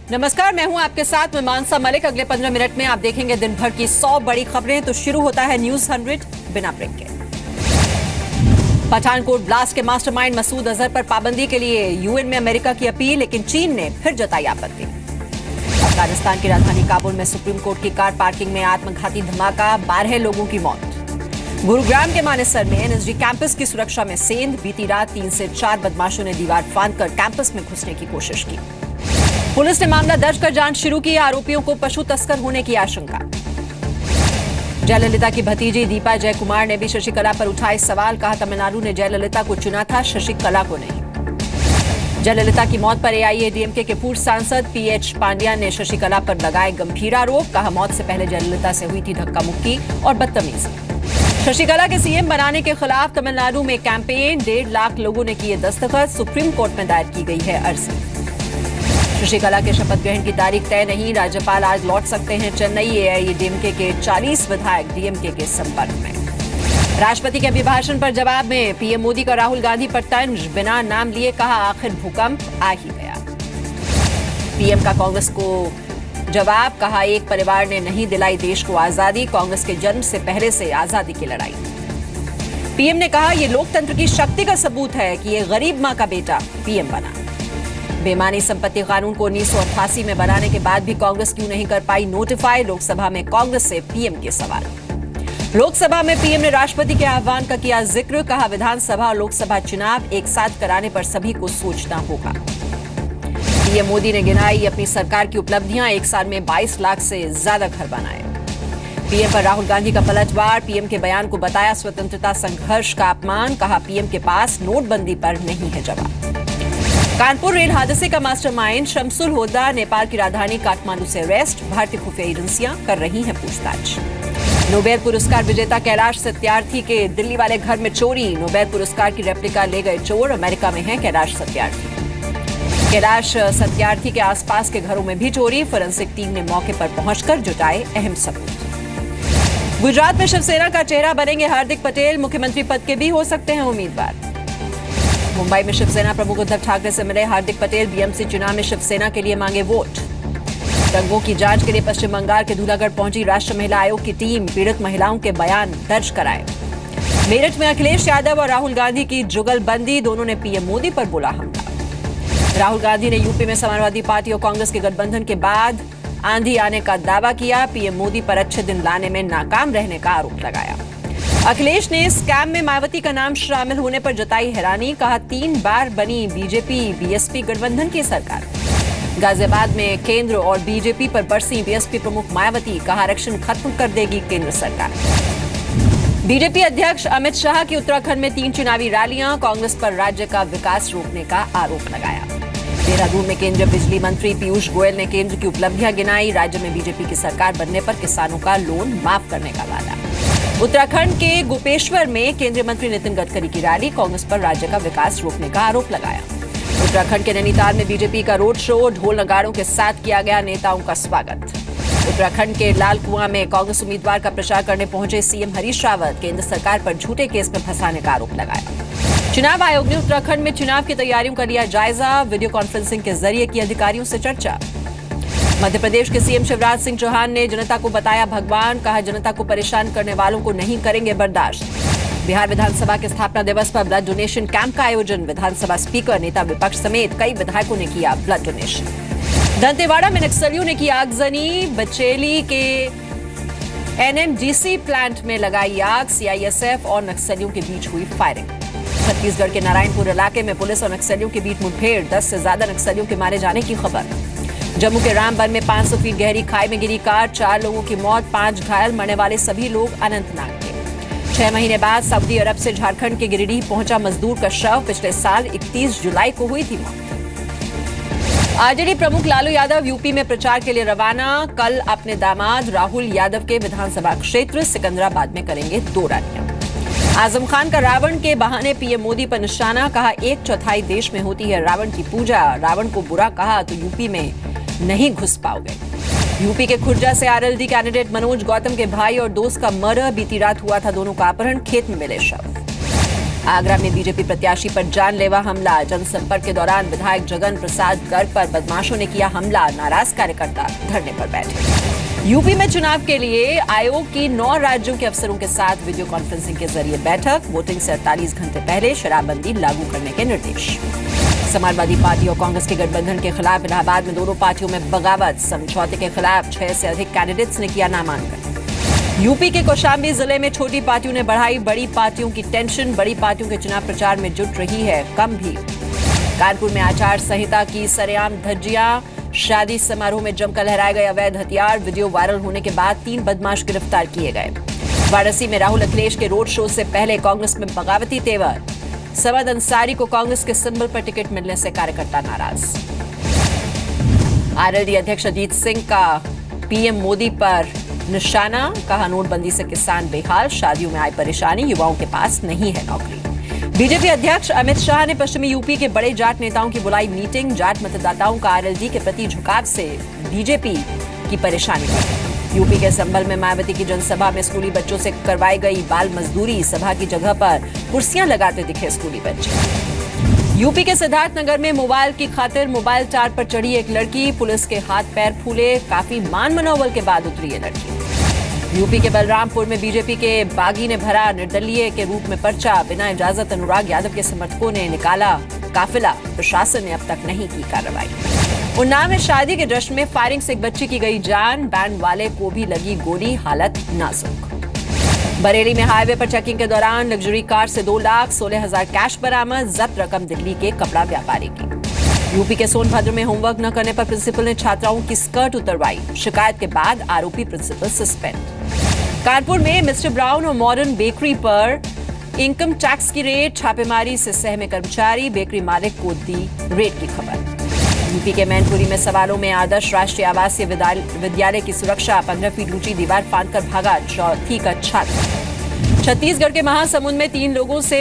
नमस्कार, मैं हूं आपके साथ मानसा मलिक। अगले 15 मिनट में आप देखेंगे दिन भर की 100 बड़ी खबरें। तो शुरू होता है न्यूज 100 बिना ब्रेक के। पठानकोट ब्लास्ट के मास्टरमाइंड मसूद अजहर पर पाबंदी के लिए यूएन में अमेरिका की अपील, लेकिन चीन ने फिर जताई आपत्ति। अफगानिस्तान की राजधानी काबुल में सुप्रीम कोर्ट की कार पार्किंग में आत्मघाती धमाका, 12 लोगों की मौत। गुरुग्राम के मानेसर में एनएसजी कैंपस की सुरक्षा में सेंध, बीती रात 3 से 4 बदमाशों ने दीवार फांदकर कैंपस में घुसने की कोशिश की। पुलिस ने मामला दर्ज कर जांच शुरू की, आरोपियों को पशु तस्कर होने की आशंका। जयललिता की भतीजी दीपा जयकुमार ने भी शशिकला पर उठाए सवाल, कहा तमिलनाडु ने जयललिता को चुना था, शशिकला को नहीं। जयललिता की मौत पर एआईएडीएमके के पूर्व सांसद पीएच पांड्या ने शशिकला पर लगाए गंभीर आरोप, कहा मौत से पहले जयललिता से हुई थी धक्का मुक्की और बदतमीजी। शशिकला के सीएम बनाने के खिलाफ तमिलनाडु में कैंपेन, 1.5 लाख लोगों ने किए दस्तखत, सुप्रीम कोर्ट में दायर की गई है अर्जी। शशिकला के शपथ ग्रहण की तारीख तय नहीं, राज्यपाल आज लौट सकते हैं चेन्नई। एआईएडीएमके के 40 विधायक डीएमके के संपर्क में। राष्ट्रपति के अभिभाषण पर जवाब में पीएम मोदी का राहुल गांधी पर तंज, बिना नाम लिए कहा आखिर भूकंप आ ही गया। पीएम का कांग्रेस को जवाब, कहा एक परिवार ने नहीं दिलाई देश को आजादी, कांग्रेस के जन्म से पहले से आजादी की लड़ाई। पीएम ने कहा यह लोकतंत्र की शक्ति का सबूत है कि यह गरीब मां का बेटा पीएम बना। बेमानी संपत्ति कानून को 1988 में बनाने के बाद भी कांग्रेस क्यों नहीं कर पाई नोटिफाई, लोकसभा में कांग्रेस से पीएम के सवाल। लोकसभा में पीएम ने राष्ट्रपति के आह्वान का किया जिक्र, कहा विधानसभा और लोकसभा चुनाव एक साथ कराने पर सभी को सोचना होगा। पीएम मोदी ने गिनाई अपनी सरकार की उपलब्धियां, एक साल में 22 लाख से ज्यादा घर बनाए। पीएम पर राहुल गांधी का पलटवार, पीएम के बयान को बताया स्वतंत्रता संघर्ष का अपमान, कहा पीएम के पास नोटबंदी पर नहीं है जवाब। कानपुर रेल हादसे का मास्टरमाइंड शमसुल होदा नेपाल की राजधानी काठमांडू से अरेस्ट, भारतीय खुफिया एजेंसियां कर रही हैं पूछताछ। नोबेल पुरस्कार विजेता कैलाश सत्यार्थी के दिल्ली वाले घर में चोरी, नोबेल पुरस्कार की रेप्लिका ले गए चोर, अमेरिका में हैं कैलाश सत्यार्थी। कैलाश सत्यार्थी के आसपास के घरों में भी चोरी, फोरेंसिक टीम ने मौके पर पहुंचकर जुटाए अहम सबूत। गुजरात में शिवसेना का चेहरा बनेंगे हार्दिक पटेल, मुख्यमंत्री पद के भी हो सकते हैं उम्मीदवार। मुंबई में शिवसेना प्रमुख उद्धव ठाकरे से मिले हार्दिक पटेल, बीएमसी चुनाव में शिवसेना के लिए मांगे वोट। दंगों की जांच के लिए पश्चिम बंगाल के धूलागढ़ पहुंची राष्ट्रीय महिला आयोग की टीम, पीड़ित महिलाओं के बयान दर्ज कराए। मेरठ में अखिलेश यादव और राहुल गांधी की जुगलबंदी, दोनों ने पीएम मोदी पर बोला हमला। राहुल गांधी ने यूपी में समाजवादी पार्टी और कांग्रेस के गठबंधन के बाद आंधी आने का दावा किया, पीएम मोदी पर अच्छे दिन लाने में नाकाम रहने का आरोप लगाया। अखिलेश ने स्कैम में मायावती का नाम शामिल होने पर जताई हैरानी, कहा 3 बार बनी बीजेपी बीएसपी गठबंधन की सरकार। गाजियाबाद में केंद्र और बीजेपी पर बरसी बीएसपी प्रमुख मायावती, कहा आरक्षण खत्म कर देगी केंद्र सरकार। बीजेपी अध्यक्ष अमित शाह की उत्तराखंड में 3 चुनावी रैलियां, कांग्रेस पर राज्य का विकास रोकने का आरोप लगाया। देहरादून में केंद्रीय बिजली मंत्री पीयूष गोयल ने केंद्र की उपलब्धियां गिनाई, राज्य में बीजेपी की सरकार बनने पर किसानों का लोन माफ करने का वादा। उत्तराखंड के गोपेश्वर में केंद्रीय मंत्री नितिन गडकरी की रैली, कांग्रेस पर राज्य का विकास रोकने का आरोप लगाया। उत्तराखंड के नैनीताल में बीजेपी का रोड शो, ढोल नगाड़ों के साथ किया गया नेताओं का स्वागत। उत्तराखंड के लालकुआं में कांग्रेस उम्मीदवार का प्रचार करने पहुंचे सीएम हरीश रावत, केंद्र सरकार पर झूठे केस में फंसाने का आरोप लगाया। चुनाव आयोग ने उत्तराखंड में चुनाव की तैयारियों का लिया जायजा, वीडियो कॉन्फ्रेंसिंग के जरिए की अधिकारियों से चर्चा। मध्य प्रदेश के सीएम शिवराज सिंह चौहान ने जनता को बताया भगवान, कहा जनता को परेशान करने वालों को नहीं करेंगे बर्दाश्त। बिहार विधानसभा के स्थापना दिवस पर ब्लड डोनेशन कैंप का आयोजन, विधानसभा स्पीकर, नेता विपक्ष समेत कई विधायकों ने किया ब्लड डोनेशन। दंतेवाड़ा में नक्सलियों ने की आगजनी, बचेली के एनएमडीसी प्लांट में लगाई आग, सीआईएसएफ और नक्सलियों के बीच हुई फायरिंग। छत्तीसगढ़ के नारायणपुर इलाके में पुलिस और नक्सलियों के बीच मुठभेड़, 10 से ज्यादा नक्सलियों के मारे जाने की खबर। जम्मू के रामबन में 500 फीट गहरी खाई में गिरी कार, 4 लोगों की मौत, 5 घायल, मरने वाले सभी लोग अनंतनाग के। 6 महीने बाद सऊदी अरब से झारखंड के गिरिडीह पहुंचा मजदूर का शव, पिछले साल 31 जुलाई को हुई थी मौत। आरजेडी प्रमुख लालू यादव यूपी में प्रचार के लिए रवाना, कल अपने दामाद राहुल यादव के विधानसभा क्षेत्र सिकंदराबाद में करेंगे 2 रैलियां। आजम खान का रावण के बहाने पीएम मोदी पर निशाना, कहा 1/4 देश में होती है रावण की पूजा, रावण को बुरा कहा तो यूपी में नहीं घुस पाओगे। यूपी के खुर्जा से आरएलडी कैंडिडेट मनोज गौतम के भाई और दोस्त का मर्डर, बीती रात हुआ था दोनों का अपहरण, खेत में मिले शव। आगरा में बीजेपी प्रत्याशी पर जानलेवा हमला, जनसंपर्क के दौरान विधायक जगन प्रसाद गर्ग पर बदमाशों ने किया हमला, नाराज कार्यकर्ता धरने पर बैठे। यूपी में चुनाव के लिए आयोग की 9 राज्यों के अफसरों के साथ वीडियो कॉन्फ्रेंसिंग के जरिए बैठक, वोटिंग से 48 घंटे पहले शराबबंदी लागू करने के निर्देश। समाजवादी पार्टी और कांग्रेस के गठबंधन के खिलाफ इलाहाबाद में दोनों पार्टियों में बगावत, समझौते के खिलाफ 6 से अधिक कैंडिडेट्स ने किया नामांकन। यूपी के कौशाम्बी जिले में छोटी पार्टियों ने बढ़ाई बड़ी पार्टियों की टेंशन, बड़ी पार्टियों के चुनाव प्रचार में जुट रही है कम भीड़। कानपुर में आचार संहिता की सरेआम धज्जियां, शादी समारोह में जमकर लहराए गए अवैध हथियार, वीडियो वायरल होने के बाद 3 बदमाश गिरफ्तार किए गए। वाराणसी में राहुल अखिलेश के रोड शो से पहले कांग्रेस में बगावती तेवर, समद अंसारी को कांग्रेस के सिंबल पर टिकट मिलने से कार्यकर्ता नाराज। आरएलडी अध्यक्ष अजीत सिंह का पीएम मोदी पर निशाना, कहा नोटबंदी से किसान बेहाल, शादियों में आई परेशानी, युवाओं के पास नहीं है नौकरी। बीजेपी अध्यक्ष अमित शाह ने पश्चिमी यूपी के बड़े जाट नेताओं की बुलाई मीटिंग, जाट मतदाताओं का आरएलडी के प्रति झुकाव से बीजेपी की परेशानी बढ़ी। यूपी के संभल में मायावती की जनसभा में स्कूली बच्चों से करवाई गई बाल मजदूरी, सभा की जगह पर कुर्सियां लगाते दिखे स्कूली बच्चे। यूपी के सिद्धार्थनगर में मोबाइल की खातिर मोबाइल टावर पर चढ़ी एक लड़की, पुलिस के हाथ पैर फूले, काफी मान मनोबल के बाद उतरी ये लड़की। यूपी के बलरामपुर में बीजेपी के बागी ने भरा निर्दलीय के रूप में पर्चा, बिना इजाजत अनुराग यादव के समर्थकों ने निकाला काफिला, प्रशासन ने अब तक नहीं की कार्रवाई। उन्नाव में शादी के जश्न में फायरिंग से एक बच्ची की गई जान, बैंड वाले को भी लगी गोली, हालत नाजुक। बरेली में हाईवे पर चेकिंग के दौरान लग्जरी कार से 2,16,000 कैश बरामद, जब्त रकम दिल्ली के कपड़ा व्यापारी की। यूपी के सोनभद्र में होमवर्क न करने पर प्रिंसिपल ने छात्राओं की स्कर्ट उतरवाई, शिकायत के बाद आरोपी प्रिंसिपल सस्पेंड। कानपुर में मिस्टर ब्राउन और मॉडर्न बेकरी पर इनकम टैक्स की रेड, छापेमारी से सहमे कर्मचारी, बेकरी मालिक को दी रेड की खबर। यूपी के मैनपुरी में सवालों में आदर्श राष्ट्रीय आवासीय विद्यालय की सुरक्षा, 15 फीट ऊंची दीवार फांदकर भागा 4वीं का छात्र। छत्तीसगढ़ के महासमुंद में 3 लोगों से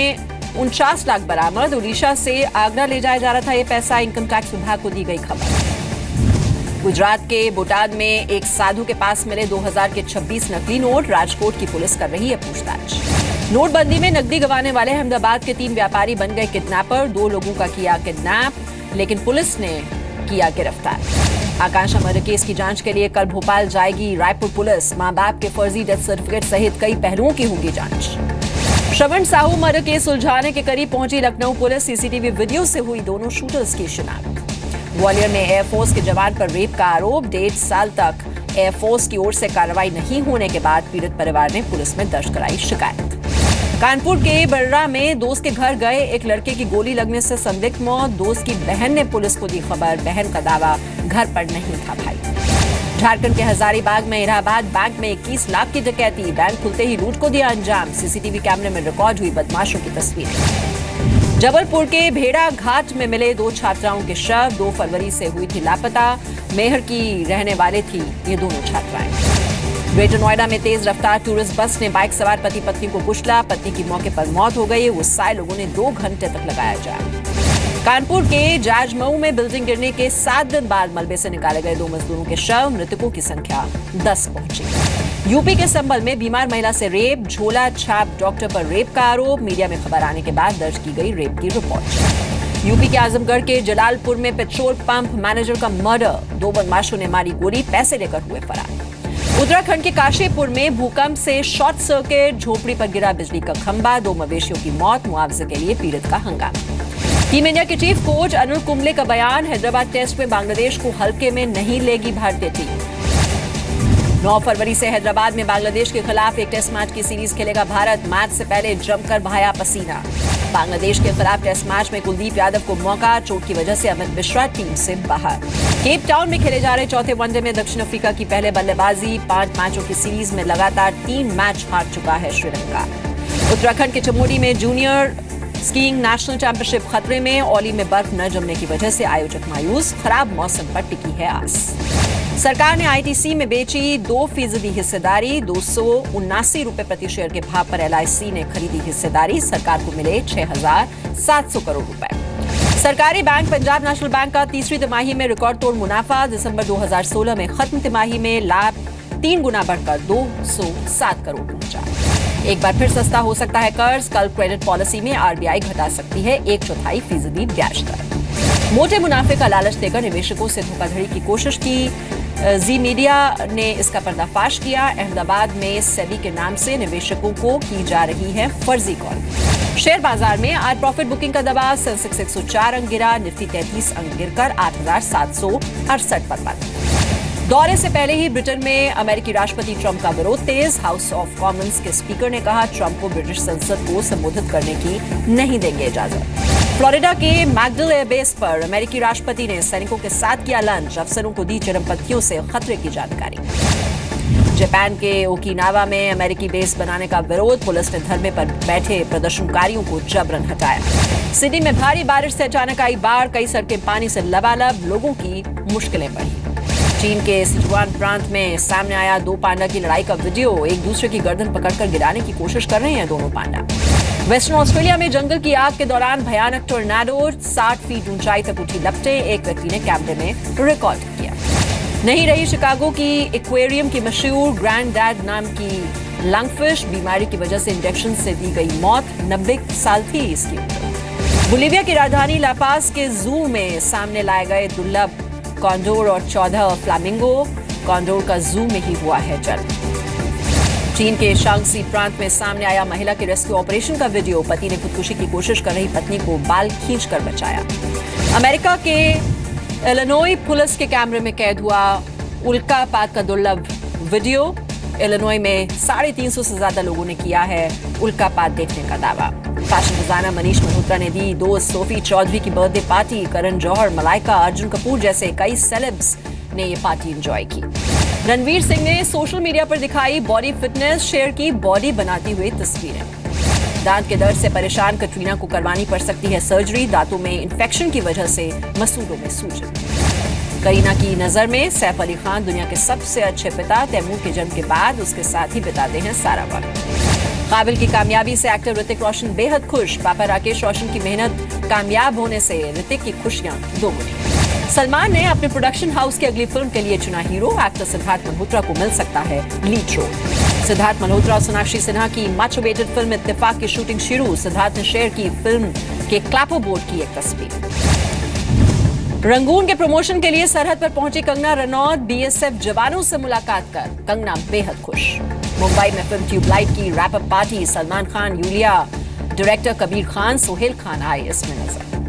49 लाख बरामद, उड़ीसा से आगरा ले जाया जा रहा था ये पैसा, इनकम टैक्स विभाग को दी गई खबर। गुजरात के बोटाद में एक साधु के पास मिले 2000 के 26 नकली नोट, राजकोट की पुलिस कर रही है पूछताछ। नोटबंदी में नकदी गंवाने वाले अहमदाबाद के 3 व्यापारी बन गए किडनैपर, 2 लोगों का किया किडनैप, लेकिन पुलिस ने किया गिरफ्तार। आकांक्षा मर्डर केस की जांच के लिए कल भोपाल जाएगी रायपुर पुलिस, मां बाप के फर्जी डेथ सर्टिफिकेट सहित कई पहलुओं की होगी जांच। श्रवण साहू मर्डर केस सुलझाने के करीब पहुंची लखनऊ पुलिस, सीसीटीवी वीडियो से हुई दोनों शूटर्स की शिनाख्त। ग्वालियर में एयरफोर्स के जवान पर रेप का आरोप, 1.5 साल तक एयरफोर्स की ओर से कार्रवाई नहीं होने के बाद पीड़ित परिवार ने पुलिस में दर्ज कराई शिकायत। कानपुर के बर्रा में दोस्त के घर गए एक लड़के की गोली लगने से संदिग्ध मौत, दोस्त की बहन ने पुलिस को दी खबर, बहन का दावा घर पर नहीं था भाई। झारखंड के हजारीबाग में इलाहाबाद बैंक में 21 लाख की डकैती, बैंक खुलते ही लूट को दिया अंजाम, सीसीटीवी कैमरे में रिकॉर्ड हुई बदमाशों की तस्वीरें। जबलपुर के भेड़ा घाट में मिले 2 छात्राओं के शव, 2 फरवरी से हुई थी लापता, मेहर की रहने वाले थी ये दोनों छात्राएं। ग्रेटर नोएडा में तेज रफ्तार टूरिस्ट बस ने बाइक सवार पति पत्नी को कुचला, पत्नी की मौके पर मौत हो गई, गुस्साए लोगों ने 2 घंटे तक लगाया जाम। कानपुर के जाजमऊ में बिल्डिंग गिरने के 7 दिन बाद मलबे से निकाले गए 2 मजदूरों के शव, मृतकों की संख्या 10 पहुंची। यूपी के संभल में बीमार महिला से रेप, झोला छाप डॉक्टर पर रेप का आरोप, मीडिया में खबर आने के बाद दर्ज की गई रेप की रिपोर्ट। यूपी के आजमगढ़ के जलालपुर में पेट्रोल पंप मैनेजर का मर्डर, 2 बदमाशों ने मारी गोली, पैसे लेकर हुए फरार। उत्तराखंड के काशीपुर में भूकंप से शॉर्ट सर्किट, झोपड़ी पर गिरा बिजली का खंभा, 2 मवेशियों की मौत, मुआवजे के लिए पीड़ित का हंगामा। टीम इंडिया के चीफ कोच अनिल कुंबले का बयान, हैदराबाद टेस्ट में बांग्लादेश को हल्के में नहीं लेगी भारतीय टीम। 9 फरवरी से हैदराबाद में बांग्लादेश के खिलाफ एक टेस्ट मैच की सीरीज खेलेगा भारत, मैच से पहले जमकर बहाया पसीना। बांग्लादेश के खिलाफ टेस्ट मैच में कुलदीप यादव को मौका, चोट की वजह से अमित मिश्रा टीम से बाहर। केप टाउन में खेले जा रहे चौथे वनडे में दक्षिण अफ्रीका की पहले बल्लेबाजी, 5 मैचों की सीरीज में लगातार 3 मैच हार चुका है श्रीलंका। उत्तराखंड के चमोली में जूनियर स्कीइंग नेशनल चैंपियनशिप खतरे में, औली में बर्फ न जमने की वजह से आयोजक मायूस, खराब मौसम पर टिकी है आस। सरकार ने आईटीसी में बेची 2% हिस्सेदारी, 279 रुपए प्रति शेयर के भाव पर एलआईसी ने खरीदी हिस्सेदारी, सरकार को मिले 6,700 करोड़ रुपए। सरकारी बैंक पंजाब नेशनल बैंक का तीसरी तिमाही में रिकॉर्ड तोड़ मुनाफा, दिसंबर 2016 में खत्म तिमाही में लाभ 3 गुना बढ़कर 207 करोड़ पहुंचा। एक बार फिर सस्ता हो सकता है कर्ज, कल क्रेडिट पॉलिसी में आरबीआई घटा सकती है 1/4% ब्याज दर। मोटे मुनाफे का लालच देकर निवेशकों से धोखाधड़ी की कोशिश की, जी मीडिया ने इसका पर्दाफाश किया। अहमदाबाद में सेबी के नाम से निवेशकों को की जा रही है फर्जी कॉल। शेयर बाजार में आज प्रॉफिट बुकिंग का दबाव, सेंसेक्स 104 अंक गिरा, निफ्टी 33 अंक गिरकर 8,768 पर बंद। दौरे से पहले ही ब्रिटेन में अमेरिकी राष्ट्रपति ट्रंप का विरोध तेज, हाउस ऑफ कॉमन्स के स्पीकर ने कहा ट्रंप को ब्रिटिश संसद को संबोधित करने की नहीं देंगे इजाजत। फ्लोरिडा के मैकडिल एयरबेस पर अमेरिकी राष्ट्रपति ने सैनिकों के साथ किया लंच, अफसरों को दी चरमपंथियों से खतरे की जानकारी। जापान के ओकिनावा में अमेरिकी बेस बनाने का विरोध, पुलिस ने धरने पर बैठे प्रदर्शनकारियों को जबरन हटाया। सिडनी में भारी बारिश से अचानक आई बाढ़, कई सड़कें पानी से लबालब, लोगों की मुश्किलें बढ़ी। चीन के सिचुआन प्रांत में सामने आया 2 पांडा की लड़ाई का वीडियो, एक दूसरे की गर्दन पकड़कर गिराने की कोशिश कर रहे हैं दोनों पांडा। वेस्टर्न ऑस्ट्रेलिया में जंगल की आग के दौरान भयानक टोर्नाडो, 60 फीट ऊंचाई तक उठी लपटें, एक व्यक्ति ने कैमरे में रिकॉर्ड किया। नहीं रही शिकागो की एक्वेरियम की मशहूर ग्रैंड डैड नाम की लंगफिश, बीमारी की वजह से इंजेक्शन से दी गई मौत, 90 साल थी इसकी उम्र। बोलीविया की राजधानी लापास के जू में सामने लाए गए दुर्लभ कॉन्डोर और 14 फ्लामिंगो, कॉन्डोर का जू में ही हुआ है जन्म। चीन के शांगसी प्रांत में सामने आया महिला के रेस्क्यू ऑपरेशन का वीडियो, पति ने खुदकुशी की कोशिश कर रही पत्नी को बाल खींचकर बचाया। अमेरिका के इलिनॉय पुलिस के कैमरे में कैद हुआ उल्कापात का दुर्लभ वीडियो। इलिनॉय में 350 से ज्यादा लोगों ने किया है उल्कापात देखने का दावा। फैशन डिजाइनर मनीष मल्होत्रा ने दी दोस्त सोफी चौधरी की बर्थडे पार्टी, करण जौहर, मलाइका, अर्जुन कपूर जैसे कई सेलेब्स ने ये पार्टी एंजॉय की। रणवीर सिंह ने सोशल मीडिया पर दिखाई बॉडी फिटनेस, शेयर की बॉडी बनाती हुई तस्वीरें। दांत के दर्द से परेशान कटरीना को करवानी पड़ सकती है सर्जरी, दांतों में इन्फेक्शन की वजह से मसूड़ों में सूजन। करीना की नजर में सैफ अली खान दुनिया के सबसे अच्छे पिता, तैमूर के जन्म के बाद उसके साथ ही बिताते हैं सारा वक्त। काबिल की कामयाबी से एक्टर ऋतिक रोशन बेहद खुश, पापा राकेश रोशन की मेहनत कामयाब होने से ऋतिक की खुशियां दोगुनी। सलमान ने अपने प्रोडक्शन हाउस की अगली फिल्म के लिए चुना हीरो, एक्टर सिद्धार्थ मल्होत्रा को मिल सकता है लीड रोल। सिद्धार्थ मल्होत्रा और सोनाक्षी सिन्हा की मच अवेटेड फिल्म इत्तेफाक की शूटिंग शुरू, सिद्धार्थ ने शेयर की फिल्म के क्लैपर बोर्ड की एक तस्वीर। रंगून के प्रमोशन के लिए सरहद पर पहुंची कंगना रनौत, बीएसएफ जवानों से मुलाकात कर कंगना बेहद खुश। मुंबई में फिल्म ट्यूबलाइट की wrap up party, Salman Khan, Iulia, director Kabir Khan, Sohail Khan आए इसमें नजर।